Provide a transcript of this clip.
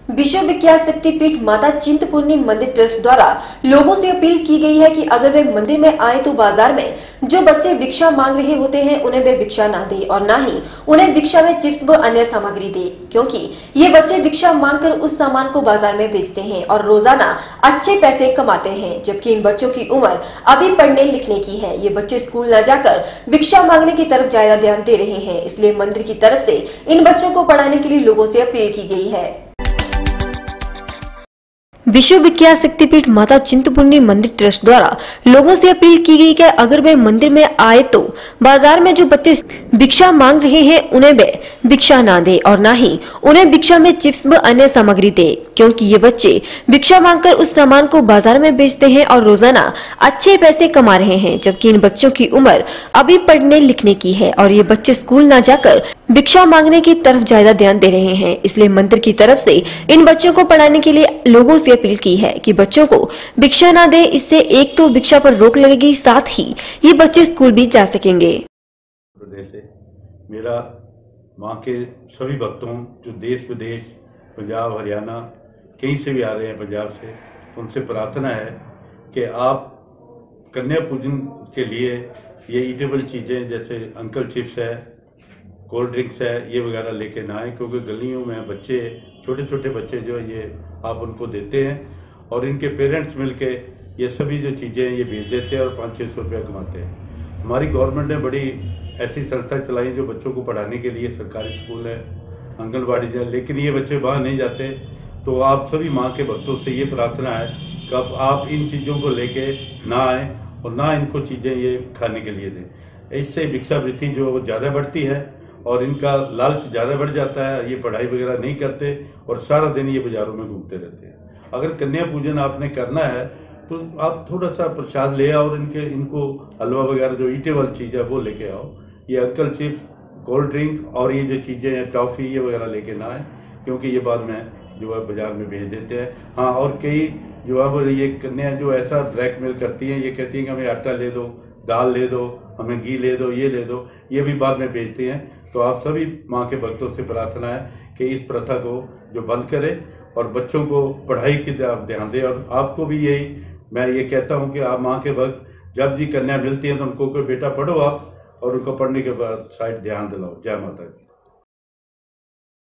विश्व विख्यात शक्तिपीठ माता चिंतपूर्णी मंदिर ट्रस्ट द्वारा लोगों से अपील की गई है कि अगर वे मंदिर में आए तो बाजार में जो बच्चे भिक्षा मांग रहे होते हैं उन्हें वे भिक्षा ना दे और ना ही उन्हें भिक्षा में चिप्स व अन्य सामग्री दे, क्योंकि ये बच्चे भिक्षा मांगकर उस सामान को बाजार में बेचते हैं और रोजाना अच्छे पैसे कमाते हैं, जबकि इन बच्चों की उम्र अभी पढ़ने लिखने की है। ये बच्चे स्कूल न जाकर भिक्षा मांगने की तरफ ज्यादा ध्यान दे रहे हैं, इसलिए मंदिर की तरफ से इन बच्चों को पढ़ाने के लिए लोगों से अपील की गई है। विश्व विख्यात शक्तिपीठ माता चिंतपूर्णी मंदिर ट्रस्ट द्वारा लोगों से अपील की गई कि अगर वे मंदिर में आए तो बाजार में जो बच्चे भिक्षा मांग रहे हैं उन्हें वे भिक्षा ना दे और ना ही उन्हें भिक्षा में चिप्स व अन्य सामग्री दे, क्योंकि ये बच्चे भिक्षा मांगकर उस सामान को बाजार में बेचते हैं और रोजाना अच्छे पैसे कमा रहे हैं, जबकि इन बच्चों की उम्र अभी पढ़ने लिखने की है और ये बच्चे स्कूल न जाकर भिक्षा मांगने की तरफ ज्यादा ध्यान दे रहे हैं। इसलिए मंदिर की तरफ से इन बच्चों को पढ़ाने के लिए लोगों से अपील की है कि बच्चों को भिक्षा ना दे। इससे एक तो भिक्षा पर रोक लगेगी, साथ ही ये बच्चे स्कूल भी जा सकेंगे। प्रदेश से मेरा माँ के सभी भक्तों जो देश विदेश पंजाब हरियाणा कहीं से भी आ रहे हैं पंजाब से, उनसे प्रार्थना है कि आप कन्या पूजन के लिए ये ईटेबल चीजें जैसे अंकल चिप्स है, कोल्ड ड्रिंक्स है, ये वगैरह लेके ना आए, क्योंकि गलियों में बच्चे छोटे छोटे बच्चे जो है ये आप उनको देते हैं और इनके पेरेंट्स मिलके ये सभी जो चीजें ये बेच देते हैं और 500-600 रुपया कमाते हैं। हमारी गवर्नमेंट ने बड़ी ऐसी संस्था चलाई जो बच्चों को पढ़ाने के लिए, सरकारी स्कूल है, आंगनबाड़ी है, लेकिन ये बच्चे बाहर नहीं जाते। तो आप सभी माँ के भक्तों से ये प्रार्थना है कि अब आप इन चीजों को लेके ना आए और ना इनको चीजें ये खाने के लिए दें। इससे भिक्षावृत्ति जो ज्यादा बढ़ती है और इनका लालच ज्यादा बढ़ जाता है, ये पढ़ाई वगैरह नहीं करते और सारा दिन ये बाजारों में घूमते रहते हैं। अगर कन्या पूजन आपने करना है तो आप थोड़ा सा प्रसाद ले आओ और इनको हलवा वगैरह जो ईटेबल चीज है वो लेके आओ। ये अंकल चिप्स, कोल्ड ड्रिंक और ये जो चीजें हैं टॉफी ये वगैरह लेके ना आए, क्योंकि ये बाद में जो है बाजार में भेज देते हैं। हाँ, और कई जो है वो ये कन्या जो ऐसा ब्लैकमेल करती हैं, ये कहती हैं कि हमें आटा ले दो, दाल ले दो, हमें घी ले दो, ये ले दो, ये भी बाद में बेचती हैं। तो आप सभी माँ के भक्तों से प्रार्थना है कि इस प्रथा को जो बंद करें और बच्चों को पढ़ाई की तरफ ध्यान दें। और आपको भी यही मैं ये कहता हूँ कि आप माँ के भक्त जब भी कन्या मिलती है तो उनको कोई बेटा पढ़ो आप और उनको पढ़ने के बाद साइड ध्यान दिलाओ। जय माता दी।